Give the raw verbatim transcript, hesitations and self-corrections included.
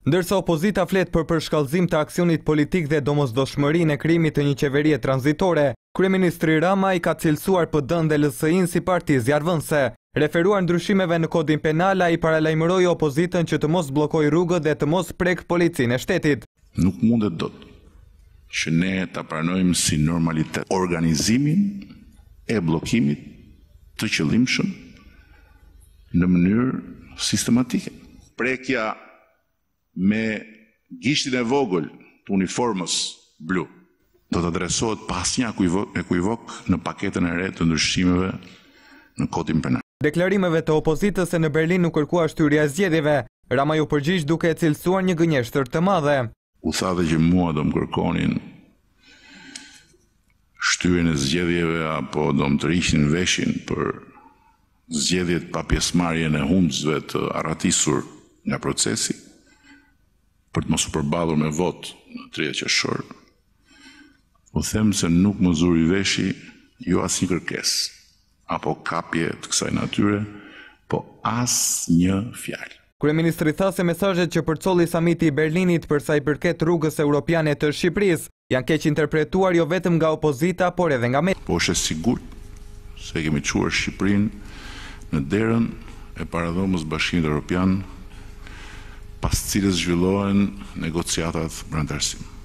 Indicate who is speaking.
Speaker 1: Ndërsa opozita flet për përshkallëzim të aksionit politik dhe domosdoshmërinë e krijimit të një qeverie tranzitore, kryeministri Rama i ka cilësuar P D-n dhe L S I-n si parti zjarrvënëse. Referuar ndryshimeve në kodin penal, ai paralajmëroi opozitën që të mos bllokojë rrugët dhe të mos prek policinë e shtetit.
Speaker 2: Nuk mundet dot që ne ta pranojmë si normalitet organizimin e bllokimit të qëllimshëm në mënyrë sistematike. Prekja me gishtin e vogël të uniformës blu do të adresohet pas një ekuivok në paketën e re të ndryshimeve në kodin penal.
Speaker 1: Deklarimeve të opozitës se në Berlin nuk kërkua shtyrja e zgjedhjeve, Rama ju përgjigj duke e cilësuar një gënjeshtër të madhe.
Speaker 2: U tha dhe që mua do më kërkonin shtyrjen e zgjedhjeve apo do më të riqnin veshin për zgjedhjet pa pjesëmarrjen e humbësve të arratisur nga procesi, për të mos u përballur me votë në tridhjetë qershor. U them se nuk më zuri veshi jo asnjë kërkesë apo kapje të kësaj natyre, po asnjë fjalë.
Speaker 1: Kryeministri tha se mesazhet që përcolli samiti i Berlinit për sa i përket rrugës europiane të Shqipërisë janë keq interpretuar jo vetëm nga opozita, por edhe nga media.
Speaker 2: Po është e sigurt se kemi çuar Shqipërinë në derën e paradhomës Bashkimit Evropian, pas cilës zhvillohen negociatat për antarësim.